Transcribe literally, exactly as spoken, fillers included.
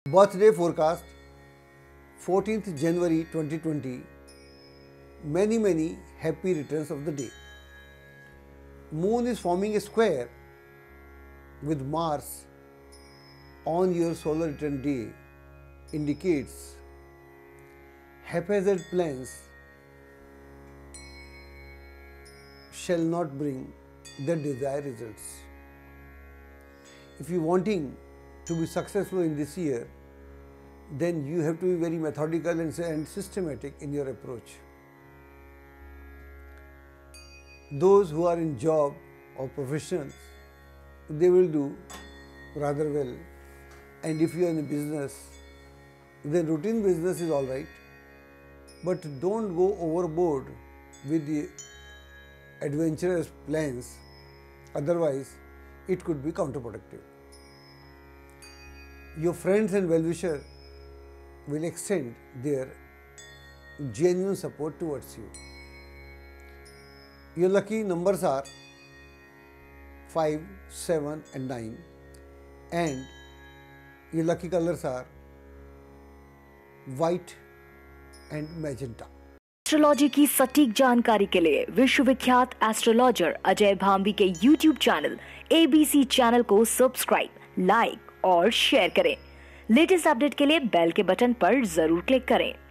Birthday forecast fourteenth January twenty twenty. Many many happy returns of the day. Moon is forming a square with Mars on your solar return day indicates haphazard plans shall not bring the desired results. If you wanting to be successful in this year, then you have to be very methodical and systematic in your approach. Those who are in job or professions, they will do rather well. And if you are in a business, then routine business is all right. But don't go overboard with the adventurous plans, otherwise it could be counterproductive. Your friends and well-wishers will extend their genuine support towards you. Your lucky numbers are five, seven and nine, and your lucky colors are white and magenta. Astrology की सटीक जानकारी के लिए विश्वविख्यात astrologer Ajay Bhambi के YouTube channel ABC channel को subscribe, like और share करें। लेटेस्ट अपडेट के लिए बेल के बटन पर जरूर क्लिक करें।